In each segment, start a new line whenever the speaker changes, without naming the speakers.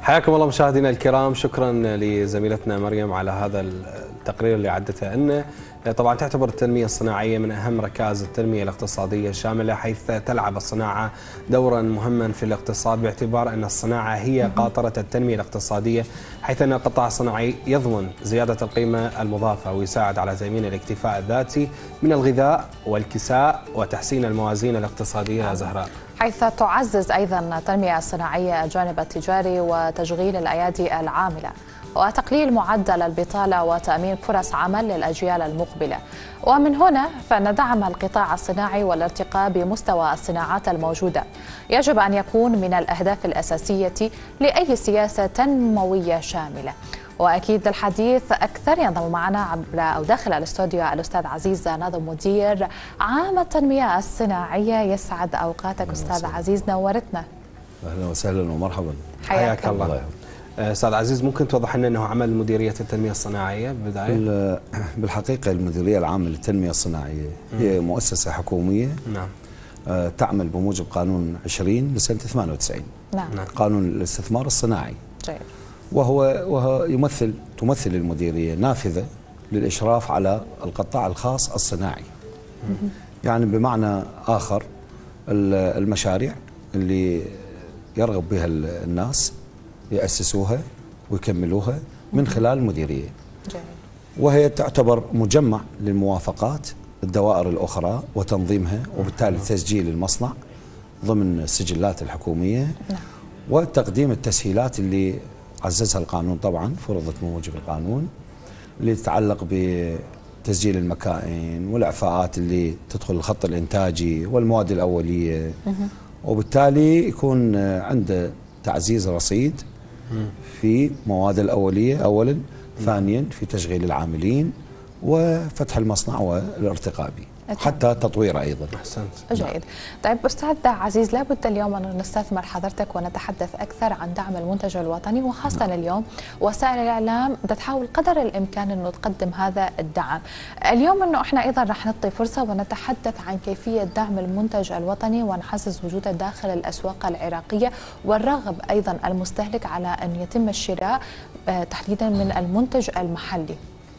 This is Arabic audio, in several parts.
حياكم الله مشاهدينا الكرام، شكرا لزميلتنا مريم على هذا التقرير اللي عدته لنا. طبعا تعتبر التنمية الصناعية من أهم ركائز التنمية الاقتصادية الشاملة، حيث تلعب الصناعة دورا مهما في الاقتصاد، باعتبار أن الصناعة هي قاطرة التنمية الاقتصادية، حيث أن القطاع الصناعي يضمن زيادة القيمة المضافة ويساعد على تأمين الاكتفاء الذاتي من الغذاء والكساء وتحسين الموازين الاقتصادية. يا زهراء،
حيث تعزز أيضا التنمية الصناعية الجانب التجاري وتشغيل الأيادي العاملة وتقليل معدل البطالة وتأمين فرص عمل للأجيال المقبلة. ومن هنا فإن دعم القطاع الصناعي والارتقاء بمستوى الصناعات الموجودة يجب أن يكون من الأهداف الأساسية لأي سياسة تنموية شاملة. واكيد للحديث اكثر ينضم معنا عبر او داخل الاستوديو الاستاذ عزيز ناظم، مدير عام التنميه الصناعيه. يسعد اوقاتك استاذ عزيز، نورتنا.
اهلا وسهلا ومرحبا.
حياك الله. استاذ عزيز، ممكن توضح لنا انه عمل مديريه التنميه الصناعيه بالبدايه؟
بالحقيقه المديريه العامه للتنميه الصناعيه هي مؤسسه حكوميه.
نعم.
تعمل بموجب قانون 20 لسنه 98.
نعم.
قانون الاستثمار الصناعي.
جيد.
وهو تمثل المديريه نافذه للاشراف على القطاع الخاص الصناعي. يعني بمعنى اخر المشاريع اللي يرغب بها الناس يأسسوها ويكملوها من خلال المديريه.
جيد.
وهي تعتبر مجمع للموافقات الدوائر الاخرى وتنظيمها، وبالتالي تسجيل المصنع ضمن السجلات الحكوميه.
نعم.
وتقديم التسهيلات اللي عززها القانون، طبعا فرضت بموجب القانون، اللي تتعلق بتسجيل المكائن والاعفاءات اللي تدخل الخط الانتاجي والمواد الاوليه. وبالتالي يكون عنده تعزيز رصيد في مواد الاوليه اولا، ثانيا في تشغيل العاملين وفتح المصنع والارتقاء به حتى تطويره ايضا.
احسنت.
جيد. طيب استاذ عزيز، لابد اليوم ان نستثمر حضرتك ونتحدث اكثر عن دعم المنتج الوطني، وخاصه اليوم وسائل الاعلام تحاول قدر الامكان انه تقدم هذا الدعم. اليوم انه احنا ايضا راح نعطي فرصه ونتحدث عن كيفيه دعم المنتج الوطني ونحسس وجوده داخل الاسواق العراقيه، والرغب ايضا المستهلك على ان يتم الشراء تحديدا من المنتج المحلي.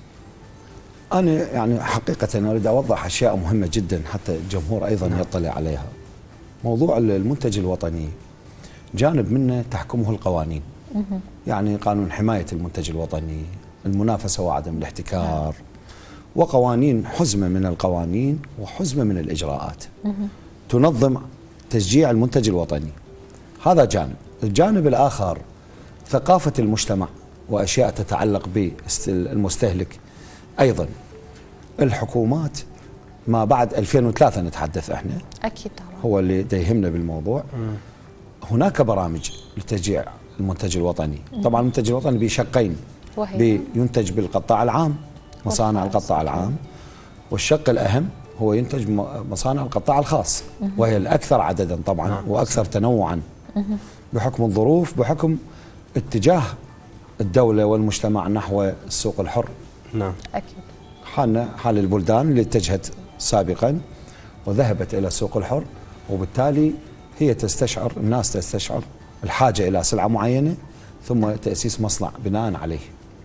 أنا يعني حقيقة أريد أوضح أشياء مهمة جدا حتى الجمهور أيضا يطلع عليها. موضوع المنتج الوطني جانب منه تحكمه القوانين. يعني قانون حماية المنتج الوطني، المنافسة وعدم الاحتكار، وقوانين حزمة من القوانين وحزمة من الإجراءات تنظم تشجيع المنتج الوطني. هذا جانب. الجانب الآخر ثقافة المجتمع وأشياء تتعلق بالمستهلك. أيضا الحكومات ما بعد 2003 نتحدث احنا،
اكيد طبعا
هو اللي يهمنا بالموضوع. هناك برامج لتشجيع المنتج الوطني. طبعا المنتج الوطني بشقين، بينتج بالقطاع العام، مصانع القطاع العام، والشق الأهم هو ينتج مصانع القطاع الخاص، وهي الأكثر عددا طبعا وأكثر تنوعا بحكم الظروف، بحكم اتجاه الدولة والمجتمع نحو السوق الحر.
نعم.
اكيد.
حال البلدان اللي اتجهت سابقا وذهبت الى السوق الحر، وبالتالي هي تستشعر، الناس تستشعر الحاجه الى سلعه معينه ثم تاسيس مصنع بناء عليه.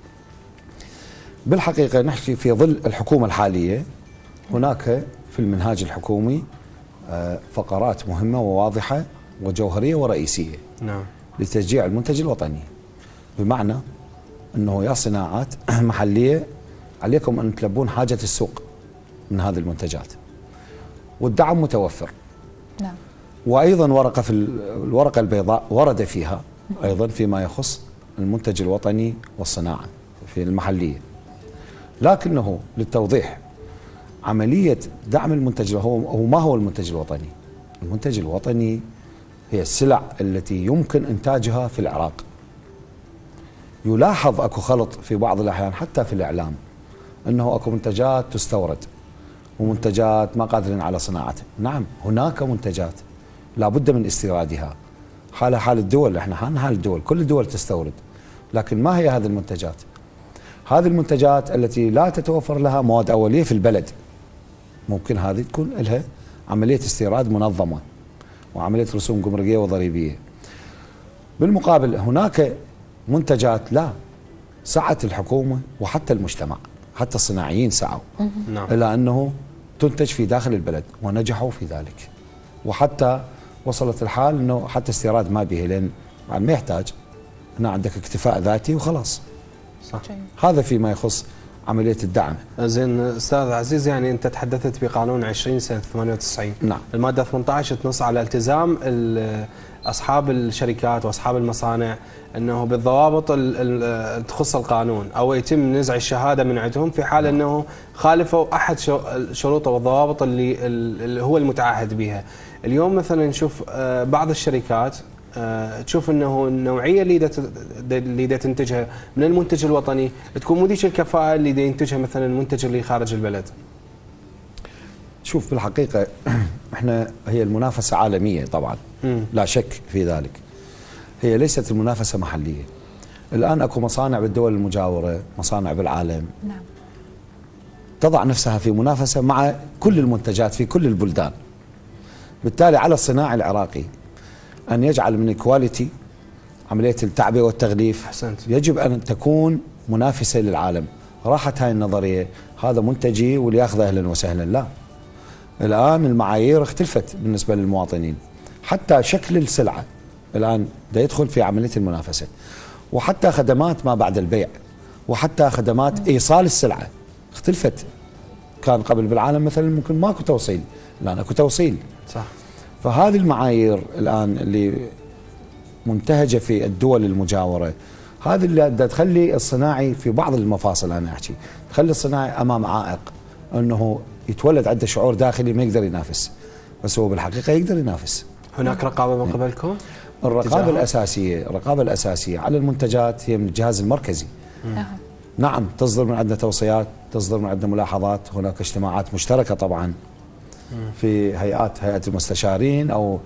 بالحقيقه نحكي في ظل الحكومه الحاليه، هناك في المنهاج الحكومي فقرات مهمه وواضحه وجوهريه ورئيسيه.
نعم.
لتشجيع المنتج الوطني، بمعنى انه يا صناعات محليه عليكم أن تلبون حاجة السوق من هذه المنتجات، والدعم متوفر.
نعم.
وأيضا ورقة في الورقة البيضاء ورد فيها أيضا فيما يخص المنتج الوطني والصناعة في المحلية. لكنه للتوضيح، عملية دعم المنتج هو ما هو المنتج الوطني؟ المنتج الوطني هي السلع التي يمكن إنتاجها في العراق. يلاحظ أكو خلط في بعض الأحيان حتى في الإعلام، أنه أكو منتجات تستورد ومنتجات ما قادرين على صناعتها. نعم، هناك منتجات لابد من استيرادها، حالها حال الدول. احنا حال الدول، كل الدول تستورد، لكن ما هي هذه المنتجات؟ هذه المنتجات التي لا تتوفر لها مواد أولية في البلد، ممكن هذه تكون لها عملية استيراد منظمة وعملية رسوم جمركية وضريبية. بالمقابل هناك منتجات لا، سعت الحكومة وحتى المجتمع، حتى الصناعيين سعوا
نعم.
إلى أنه تنتج في داخل البلد ونجحوا في ذلك، وحتى وصلت الحال أنه حتى استيراد ما به، لأن ما يحتاج، هنا عندك اكتفاء ذاتي وخلاص.
صح.
هذا فيما يخص عملية الدعم.
زين استاذ عزيز، يعني انت تحدثت بقانون 20 سنة 98.
نعم.
المادة 18 تنص على التزام اصحاب الشركات واصحاب المصانع انه بالضوابط تخص القانون، او يتم نزع الشهادة من عندهم في حال انه خالفوا احد شروط والضوابط اللي هو المتعهد بها. اليوم مثلا نشوف بعض الشركات تشوف انه النوعيه اللي تنتجها من المنتج الوطني تكون مو ذيك الكفاءه اللي ينتجها مثلا المنتج اللي خارج البلد.
شوف بالحقيقه احنا هي المنافسه عالميه طبعا، لا شك في ذلك. هي ليست المنافسه محليه. الان اكو مصانع بالدول المجاوره، مصانع بالعالم،
نعم،
تضع نفسها في منافسه مع كل المنتجات في كل البلدان. بالتالي على الصناعي العراقي أن يجعل من الكواليتي عملية التعبئة والتغليف.
أحسنت.
يجب أن تكون منافسة للعالم. راحت هاي النظرية هذا منتجي واللي ياخذه أهلا وسهلا، لا. الآن المعايير اختلفت بالنسبة للمواطنين، حتى شكل السلعة الآن دا يدخل في عملية المنافسة، وحتى خدمات ما بعد البيع، وحتى خدمات إيصال السلعة اختلفت. كان قبل بالعالم مثلا ممكن ماكو توصيل، الآن اكو توصيل.
صح.
فهذه المعايير الآن اللي منتهجة في الدول المجاورة، هذه اللي تخلي الصناعي في بعض المفاصل، أنا أحكي تخلي الصناعي أمام عائق، أنه يتولد عنده شعور داخلي ما يقدر ينافس، بس هو بالحقيقة يقدر ينافس.
هناك رقابة من قبلكم؟
الرقابة الأساسية على المنتجات هي من الجهاز المركزي. نعم، تصدر من عندنا توصيات، تصدر من عندنا ملاحظات، هناك اجتماعات مشتركة طبعا في هيئة المستشارين، أو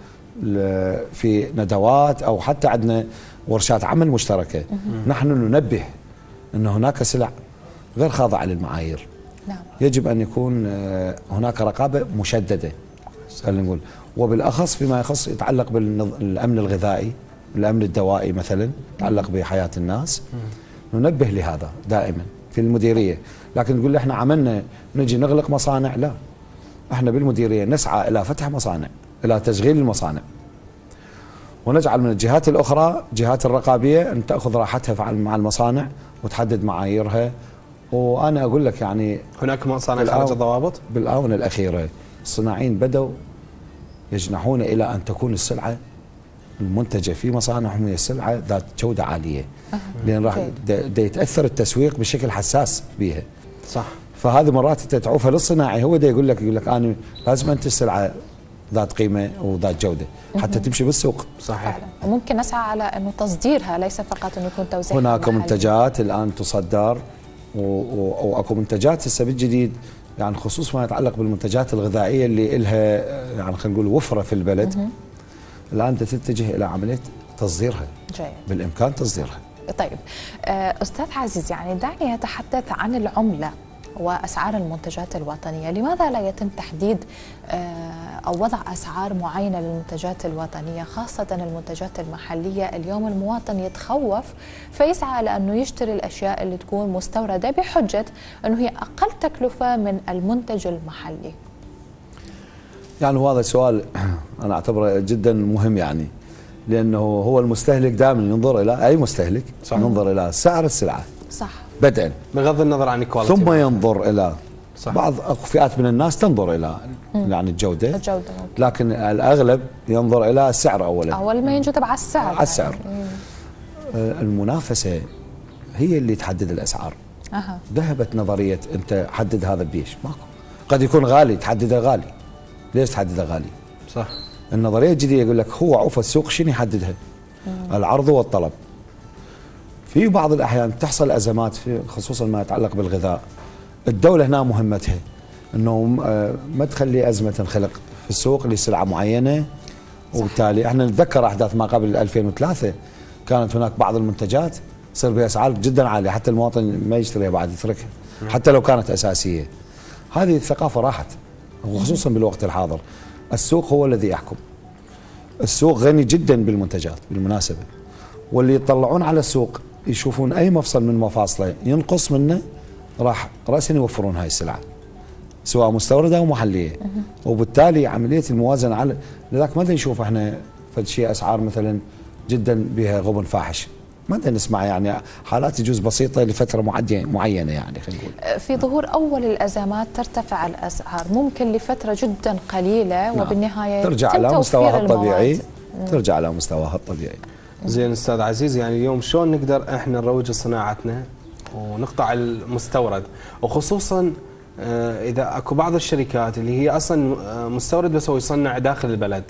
في ندوات، أو حتى عندنا ورشات عمل مشتركة. نحن ننبه أن هناك سلع غير خاضعة للمعايير.
نعم.
يجب أن يكون هناك رقابة مشددة، خلينا نقول، وبالأخص فيما يتعلق بالأمن الغذائي، الأمن الدوائي مثلا، يتعلق بحياة الناس. ننبه لهذا دائما في المديرية. لكن تقول لي احنا عملنا نجي نغلق مصانع، لا. احنا بالمديرية نسعى إلى فتح مصانع، إلى تشغيل المصانع، ونجعل من الجهات الأخرى جهات الرقابية أن تأخذ راحتها مع المصانع وتحدد معاييرها. وأنا أقول لك يعني
هناك مصانع خارج الضوابط؟
بالآونة الأخيرة الصناعيين بدأوا يجنحون إلى أن تكون السلعة المنتجة في مصانعهم هي السلعة ذات جودة عالية، لأن راح يتأثر التسويق بشكل حساس بها.
صح.
فهذه مرات انت تعوفها للصناعي، هو دا يقول لك انا لازم انتج سلعه ذات قيمه وذات جوده حتى تمشي بالسوق.
صحيح.
وممكن نسعى على انه تصديرها، ليس فقط انه يكون توزيع.
هناك منتجات الان تصدر، واكو منتجات هسه بالجديد، يعني خصوصا ما يتعلق بالمنتجات الغذائيه اللي لها يعني خلينا نقول وفره في البلد. الان تتجه الى عمليه تصديرها.
جيد.
بالامكان تصديرها.
طيب استاذ عزيز، يعني دعني اتحدث عن العمله وأسعار المنتجات الوطنية. لماذا لا يتم تحديد أو وضع أسعار معينة للمنتجات الوطنية، خاصة المنتجات المحلية؟ اليوم المواطن يتخوف فيسعى لأنه يشتري الأشياء اللي تكون مستوردة بحجة أنه هي أقل تكلفة من المنتج المحلي. يعني
هذا سؤال أنا أعتبره جدا مهم، يعني لأنه هو المستهلك دائما ينظر إلى أي مستهلك. صح. ينظر إلى سعر السلعة.
صح.
بدءا
بغض النظر عن الكواليتي،
ثم ينظر الى.
صح.
بعض فئات من الناس تنظر الى يعني الجوده، لكن الاغلب ينظر الى السعر اولا.
اول ما ينجذب على السعر.
على السعر. المنافسه هي اللي تحدد الاسعار. ذهبت نظريه انت حدد هذا بيش، ماكو. قد يكون غالي تحدده غالي. ليش تحدده غالي؟
صح.
النظريه الجديده يقول لك هو عوف السوق شنو يحددها؟ العرض والطلب. في بعض الأحيان تحصل أزمات في خصوصا ما يتعلق بالغذاء. الدولة هنا مهمتها أنه ما تخلي أزمة تنخلق في السوق لسلعة معينة. وبالتالي احنا نتذكر أحداث ما قبل 2003 كانت هناك بعض المنتجات تصير بها أسعار جدا عالية، حتى المواطن ما يشتريها بعد يتركها حتى لو كانت أساسية. هذه الثقافة راحت، وخصوصا بالوقت الحاضر السوق هو الذي يحكم. السوق غني جدا بالمنتجات بالمناسبة، واللي يطلعون على السوق يشوفون اي مفصل من مفاصله ينقص منه راح راسا يوفرون هاي السلعه سواء مستورده او محليه. وبالتالي عمليه الموازنه على لذلك ما نشوف احنا فد شيء اسعار مثلا جدا بها غبن فاحش، ما نسمع يعني حالات يجوز بسيطه لفتره معينه يعني خلينا نقول.
في ظهور اول الازمات ترتفع الاسعار ممكن لفتره جدا قليله وبالنهايه
ترجع على مستواها الطبيعي. ترجع على مستواها الطبيعي.
زين استاذ عزيز، يعني اليوم شلون نقدر احنا نروج صناعتنا ونقطع المستورد، وخصوصا اذا اكو بعض الشركات اللي هي اصلا مستورد بس هو يصنع داخل البلد.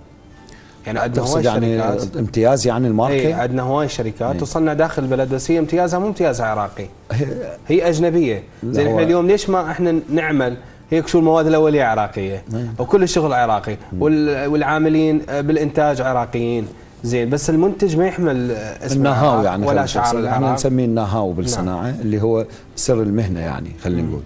يعني عندنا هواي
يعني
شركات
امتياز يعني الماركه.
اي عندنا هواي شركات تصنع داخل البلد بس هي امتيازها مو امتياز عراقي، هي اجنبيه. زين احنا اليوم ليش ما احنا نعمل هيك شو المواد الاوليه عراقيه وكل الشغل عراقي والعاملين بالانتاج عراقيين. زين بس المنتج ما يحمل اسم
النهاو يعني
ولا شعار العراق.
احنا نسميه النهاو بالصناعه. نعم. اللي هو سر المهنه يعني خلينا نقول.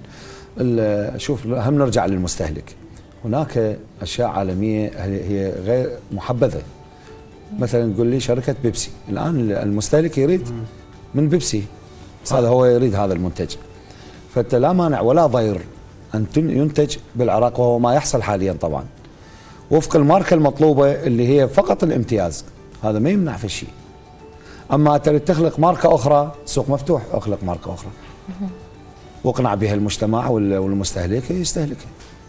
شوف هم نرجع للمستهلك. هناك اشياء عالميه هي غير محبذه. مثلا تقول لي شركه بيبسي، الان المستهلك يريد من بيبسي، هذا هو يريد هذا المنتج. فانت لا مانع ولا ضير ان ينتج بالعراق، وهو ما يحصل حاليا طبعا وفق الماركه المطلوبه اللي هي فقط الامتياز. هذا ما يمنع في شيء. اما تريد تخلق ماركه اخرى، سوق مفتوح، اخلق ماركه اخرى واقنع بها المجتمع والمستهلك يستهلكها.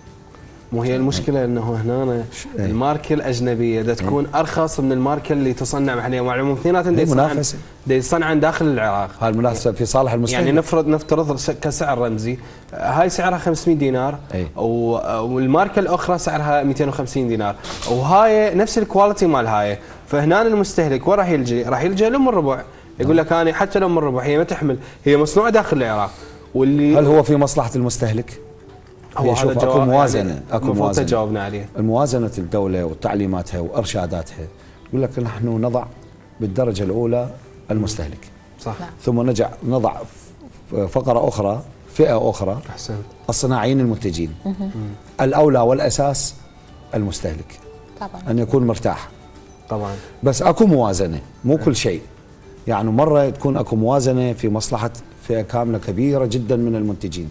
مو هي المشكله انه هنا الماركه الاجنبيه دا تكون ارخص من الماركه اللي تصنع محليا، مع العموم اثنيناتهم يصنعن داخل العراق.
هاي المنافسه في صالح المستهلك.
يعني نفترض كسعر رمزي، هاي سعرها 500 دينار والماركه الاخرى سعرها 250 دينار، وهاي نفس الكواليتي مال هاي. فهنا المستهلك وين راح يلجي؟ راح يلجي لام الربع، يقول لك انا حتى لام الربع هي ما تحمل، هي مصنوعه داخل العراق. واللي
هل هو في مصلحه المستهلك؟
هو
شوف اكو موازنه،
يعني
اكو موازنه
جاوبنا عليه.
الموازنه الدوله وتعليماتها وارشاداتها يقول لك نحن نضع بالدرجه الاولى المستهلك،
صح.
ثم نضع فقره اخرى، فئه اخرى،
احسنت،
الصناعيين المنتجين. الاولى والاساس المستهلك
طبعا
ان يكون مرتاح
طبعا.
بس اكو موازنه، مو كل شيء. يعني مره تكون اكو موازنه في مصلحه فئه كامله كبيره جدا من المنتجين،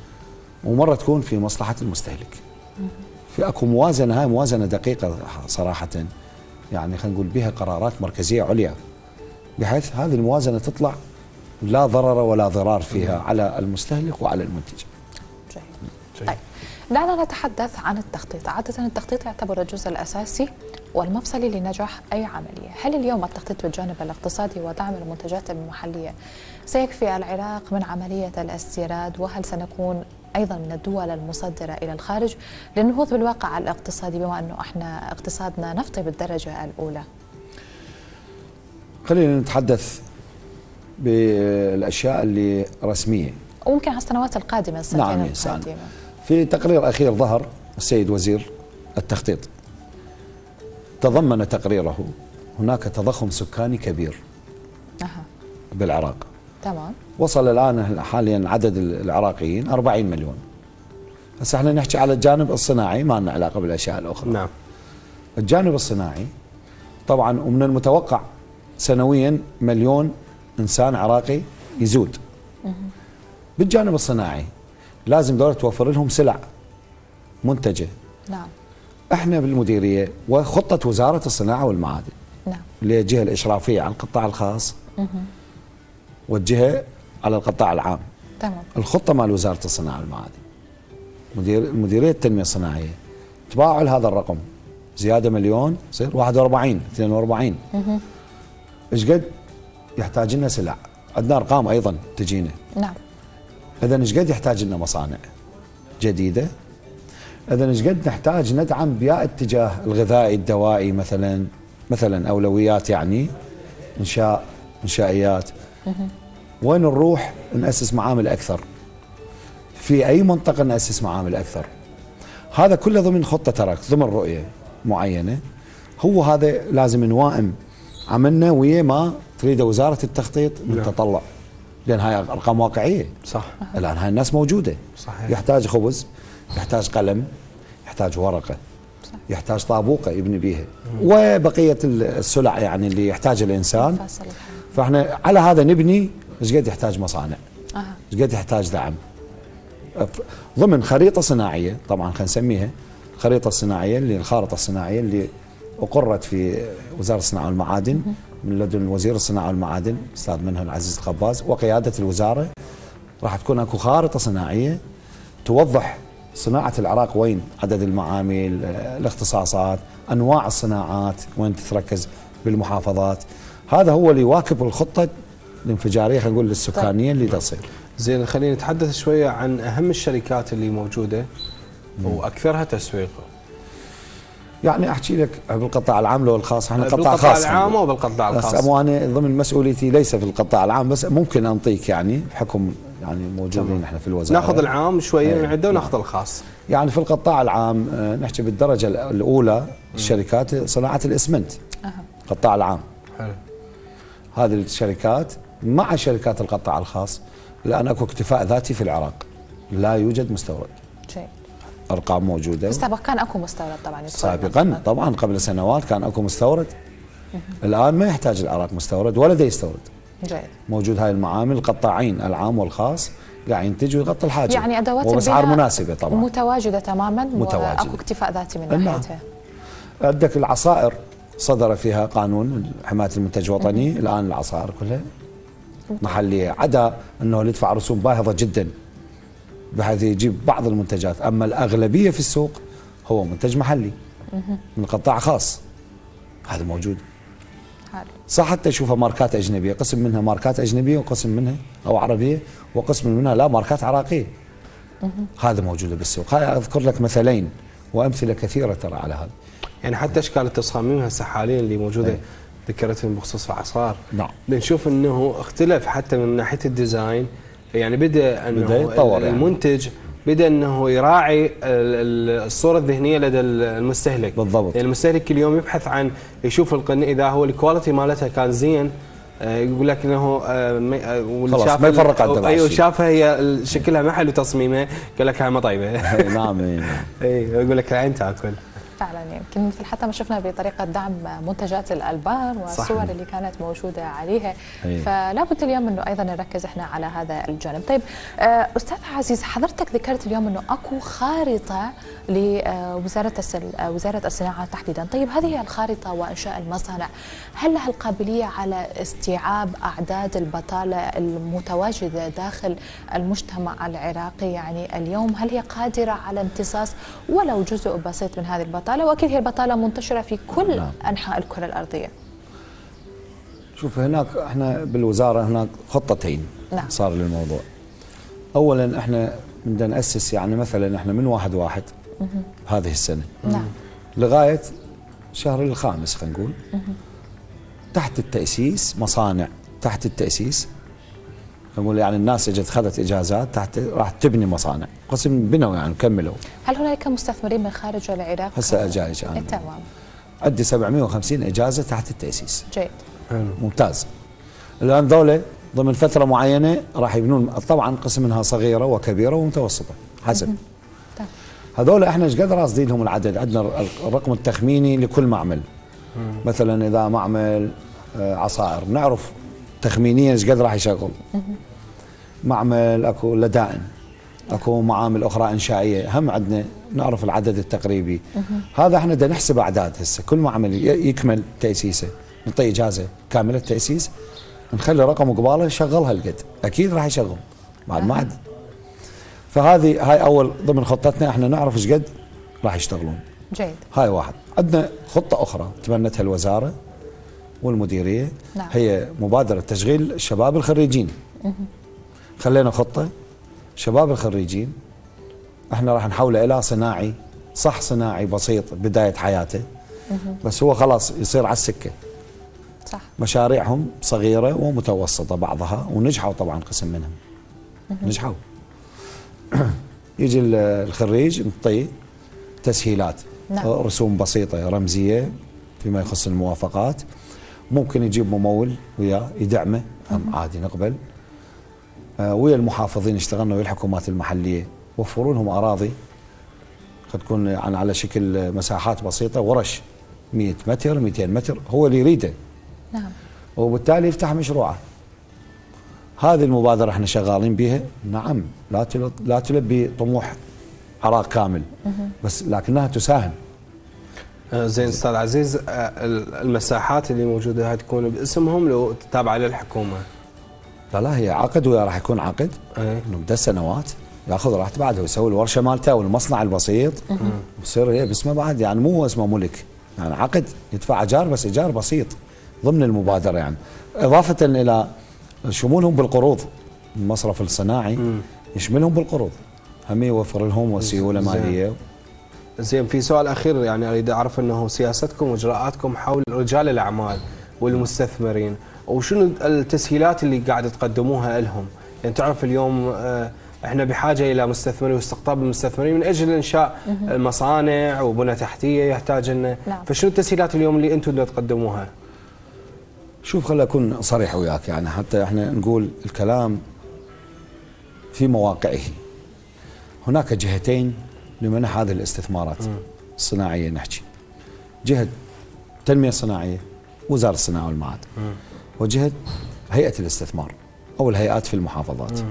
ومره تكون في مصلحه المستهلك. في اكو موازنه، هاي موازنه دقيقه صراحه، يعني خلينا نقول بها قرارات مركزيه عليا، بحيث هذه الموازنه تطلع لا ضرر ولا ضرار فيها على المستهلك وعلى المنتج.
جيد. طيب دعنا نتحدث عن التخطيط. عادة التخطيط يعتبر الجزء الأساسي والمفصلي لنجاح أي عملية. هل اليوم التخطيط بالجانب الاقتصادي ودعم المنتجات المحلية سيكفي العراق من عملية الاستيراد، وهل سنكون أيضا من الدول المصدرة إلى الخارج للنهوض بالواقع الاقتصادي، بما أنه احنا اقتصادنا نفطي بالدرجة الأولى؟
خلينا نتحدث بالأشياء اللي رسمية
وممكن على السنوات القادمة،
نعم القادمة. في تقرير أخير ظهر السيد وزير التخطيط، تضمن تقريره هناك تضخم سكاني كبير بالعراق.
تمام.
وصل الآن حاليا عدد العراقيين 40 مليون. هسه احنا نحكي على الجانب الصناعي، ما لنا علاقة بالأشياء الأخرى.
نعم.
الجانب الصناعي طبعا ومن المتوقع سنويا مليون إنسان عراقي يزود. بالجانب الصناعي لازم دولة توفر لهم سلع منتجة.
نعم.
احنا بالمديرية وخطة وزارة الصناعة والمعادن،
نعم،
اللي هي الجهة الإشرافية على القطاع الخاص والجهة على القطاع العام.
تمام.
الخطة مال وزارة الصناعة والمعادن، مديرية التنمية الصناعية تباعل هذا الرقم، زيادة مليون يصير 41 42. ايش قد يحتاج لنا سلع؟ عندنا ارقام ايضا تجينا.
نعم.
اذا ايش قد يحتاج لنا مصانع جديده؟ اذا ايش قد نحتاج ندعم بيا اتجاه الغذائي الدوائي مثلا اولويات، يعني انشائيات. وين نروح ناسس معامل اكثر؟ في اي منطقه ناسس معامل اكثر؟ هذا كله ضمن خطه ترك، ضمن رؤيه معينه. هو هذا لازم نوائم عملنا ويا ما تريده وزاره التخطيط من تطلع، لان هاي ارقام واقعيه.
صح.
الان هاي الناس موجوده.
صحيح.
يحتاج خبز، يحتاج قلم، يحتاج ورقه، صح. يحتاج طابوقه يبني بيها، وبقيه السلع يعني اللي يحتاجها الانسان. فاحنا على هذا نبني ايش قد يحتاج مصانع، ايش قد يحتاج دعم ضمن خريطه صناعيه. طبعا خلينا نسميها الخريطه الصناعيه اللي الخارطه الصناعيه اللي اقرت في وزاره الصناعه والمعادن من لدن وزير الصناعه والمعادن الاستاذ منه العزيز الخباز وقياده الوزاره. راح تكون اكو خارطه صناعيه توضح صناعه العراق وين عدد المعامل، الاختصاصات، انواع الصناعات وين تتركز بالمحافظات. هذا هو اللي يواكب الخطه الانفجاريه خلينا نقول السكانيه اللي تصير.
زين خلينا نتحدث شويه عن اهم الشركات اللي موجوده واكثرها تسويقا.
يعني احكي لك بالقطاع العام لو الخاص، احنا قطاع خاص.
بالقطاع العام وبالقطاع الخاص.
بس انا ضمن مسؤوليتي ليس في القطاع العام، بس ممكن انطيك يعني بحكم يعني موجودين احنا في الوزاره.
ناخذ العام شويه نعده وناخذ الخاص.
يعني في القطاع العام نحكي بالدرجه الاولى الشركات صناعه الاسمنت. القطاع العام. حلو. هذه الشركات مع شركات القطاع الخاص الان اكو اكتفاء ذاتي في العراق، لا يوجد مستورد. جيد. ارقام موجوده.
سابقا كان اكو مستورد طبعا.
سابقا طبعا قبل سنوات كان اكو مستورد. الان ما يحتاج العراق مستورد ولا دا يستورد. جيد. موجود هاي المعامل القطاعين العام والخاص قاعد ينتج ويغطي الحاجه.
يعني ادوات
وباسعار مناسبه طبعا.
متواجده تماما. متواجده. واكو اكتفاء ذاتي من ناحيتها.
عندك العصائر صدر فيها قانون حمايه المنتج الوطني، الان العصائر كلها محليه، عدا انه اللي يدفع رسوم باهظه جدا بحيث يجيب بعض المنتجات، اما الاغلبيه في السوق هو منتج محلي من قطاع خاص. هذا موجود. صح حتى تشوفها ماركات اجنبيه، قسم منها ماركات اجنبيه وقسم منها او عربيه وقسم منها لا ماركات عراقيه. هذا موجوده بالسوق. هاي اذكر لك مثلين وامثله كثيره ترى على هذا.
يعني حتى اشكال التصاميم هسه حاليا اللي موجوده ذكرتهم بخصوص العصار.
نعم.
بنشوف انه اختلف حتى من ناحيه الديزاين، يعني بدا انه
يتطور
المنتج بدا انه يراعي الصوره الذهنيه لدى المستهلك.
بالضبط.
يعني المستهلك اليوم يبحث عن يشوف القناه اذا هو الكواليتي مالتها كان زين، يقول لك انه
خلاص ما يفرق عن تبع.
ايوه شافها هي شكلها ما حلو تصميمه قال لك هاي ما طيبه.
نعم.
اي يقول لك العين تاكل.
فعلا يمكن مثل حتى ما شفنا بطريقه دعم منتجات الالبان والصور اللي كانت موجوده عليها. فلا بد اليوم انه ايضا نركز احنا على هذا الجانب. طيب استاذ عزيز، حضرتك ذكرت اليوم انه اكو خارطه لوزاره وزاره الصناعه تحديدا. طيب هذه الخارطه وانشاء المصانع هل لها القابليه على استيعاب اعداد البطاله المتواجده داخل المجتمع العراقي؟ يعني اليوم هل هي قادره على امتصاص ولو جزء بسيط من هذه البطاله؟ واكيد هي البطاله منتشره في كل انحاء الكره الارضيه.
شوف هناك احنا بالوزاره هناك خطتين صار للموضوع. اولا احنا بدنا ناسس يعني مثلا احنا من 1/1 هذه السنه لغايه شهر الخامس خلينا نقول تحت التاسيس مصانع تحت التاسيس. نقول يعني الناس اجت خذت اجازات تحت راح تبني مصانع، قسم بنوا يعني كملوا.
هل هنالك مستثمرين من خارج العراق؟
هسه جايش انا.
تمام.
عندي 750 اجازه تحت التاسيس.
جيد.
ممتاز. الان ذولا ضمن فتره معينه راح يبنون، طبعا قسم منها صغيره وكبيره ومتوسطه حسب. هذول احنا ايش قد راصدين لهم العدد؟ عندنا الرقم التخميني لكل معمل. مثلا اذا معمل عصائر نعرف تخمينيا ايش قد راح يشغل. معمل اكو لدائن، اكو معامل اخرى انشائيه هم عندنا نعرف العدد التقريبي. هذا احنا بدنا نحسب اعداد هسه كل معمل يكمل تاسيسه نعطيه اجازه كامله التاسيس نخلي رقم قباله يشغلها القد اكيد راح يشغل بعد ما عاد. فهذه هاي اول ضمن خطتنا احنا نعرف ايش قد راح يشتغلون.
جيد.
هاي واحد. عندنا خطه اخرى تبنتها الوزاره والمديريه. هي مبادره تشغيل الشباب الخريجين. خلينا خطه شباب الخريجين احنا راح نحوله الى صناعي، صح صناعي بسيط بدايه حياته بس هو خلاص يصير على السكه.
صح.
مشاريعهم صغيره ومتوسطه بعضها ونجحوا طبعا قسم منهم. نجحوا. يجي الخريج نعطيه تسهيلات. رسوم بسيطه رمزيه فيما يخص الموافقات. ممكن يجيب ممول وياه يدعمه هم عادي نقبل. ويا المحافظين اشتغلنا ويا الحكومات المحليه وفروا لهم اراضي قد تكون يعني على شكل مساحات بسيطه ورش 100 متر 200 متر هو اللي يريده.
نعم.
وبالتالي يفتح مشروعه. هذه المبادرة احنا شغالين بها، نعم لا تلبي طموح عراق كامل، بس لكنها تساهم.
زين استاذ عزيز، المساحات اللي موجوده هاي تكون باسمهم لو تابعه للحكومه؟
لا هي عقد، ويا راح يكون عقد انه مدة سنوات ياخذ راحته بعده ويسوي الورشه مالته والمصنع البسيط وتصير هي باسمه بعد، يعني مو اسمه ملك، يعني عقد يدفع ايجار بس ايجار بسيط ضمن المبادره يعني، اضافه الى شمولهم بالقروض. المصرف الصناعي يشملهم بالقروض، هم يوفر لهم سيوله ماليه.
زين، في سؤال اخير يعني اريد اعرف انه سياستكم واجراءاتكم حول رجال الاعمال والمستثمرين، وشنو التسهيلات اللي قاعد تقدموها لهم؟ يعني تعرف اليوم احنا بحاجه الى مستثمرين واستقطاب المستثمرين من اجل انشاء مصانع وبنى تحتيه يحتاج لنا، فشنو التسهيلات اليوم اللي انتم تقدموها؟
شوف خليني اكون صريح وياك، يعني حتى احنا نقول الكلام في مواقعه. هناك جهتين لمنح هذه الاستثمارات الصناعيه، نحكي جهه التنميه الصناعيه وزاره الصناعه والمعادن، وجهه هيئه الاستثمار او الهيئات في المحافظات.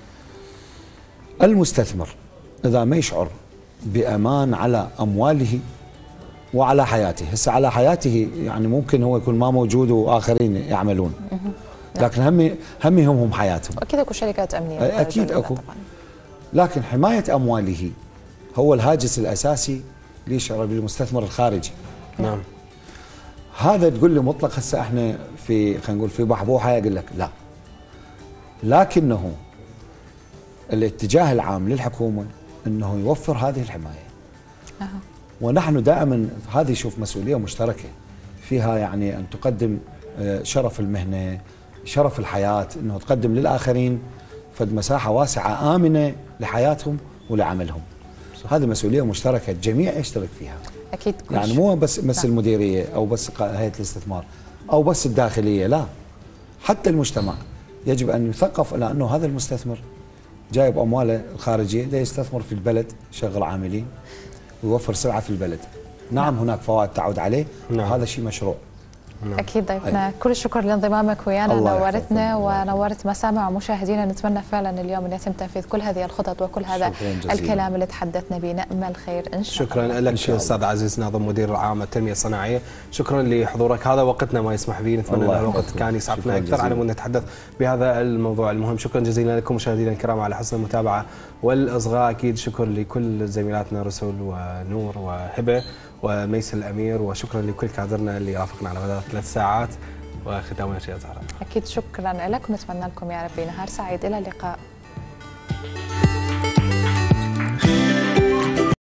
المستثمر اذا ما يشعر بامان على امواله وعلى حياته، هسه على حياته يعني ممكن هو يكون ما موجود واخرين يعملون، لكن هم يهمهم حياتهم.
اكيد اكو شركات امنيه،
اكيد اكو طبعا. لكن حمايه امواله هو الهاجس الاساسي ليشعر بالمستثمر الخارجي.
نعم.
هذا تقول لي مطلق هسه احنا في خلينا نقول في بحبوحه، يقول لك لا، لكنه الاتجاه العام للحكومه انه يوفر هذه الحمايه. ونحن دائما هذه شوف مسؤوليه مشتركه فيها، يعني ان تقدم شرف المهنه، شرف الحياه، انه تقدم للاخرين فد مساحه واسعه امنه لحياتهم ولعملهم. هذه مسؤوليه مشتركه الجميع يشترك فيها.
اكيد،
يعني مو بس المديريه او بس هيئه الاستثمار او بس الداخليه، لا، حتى المجتمع يجب ان يثقف الى انه هذا المستثمر جايب امواله الخارجيه دا يستثمر في البلد، يشغل عاملين ويوفر سرعه في البلد. نعم هناك فوائد تعود عليه، وهذا شيء مشروع.
اكيد ضيفنا، كل الشكر لانضمامك ويانا، نورتنا ونورت مسامع ومشاهدينا. نتمنى فعلا اليوم ان يتم تنفيذ كل هذه الخطط وكل هذا الكلام اللي تحدثنا به، نامل خير ان شاء الله.
شكرا لك استاذ عزيز ناظم مدير عام التنميه الصناعيه، شكرا لحضورك، هذا وقتنا ما يسمح به، نتمنى ان الوقت كان يسعفنا اكثر على ان نتحدث بهذا الموضوع المهم. شكرا جزيلا لكم مشاهدينا الكرام على حسن المتابعه والاصغاء، اكيد شكر لكل زميلاتنا رسل ونور وهبه وميس الامير، وشكرا لكل كادرنا اللي رافقنا على مدار 3 ساعات، وختامنا شيء زهره.
اكيد شكرا لك، ونتمنى لكم يا ربي نهار سعيد، الى اللقاء.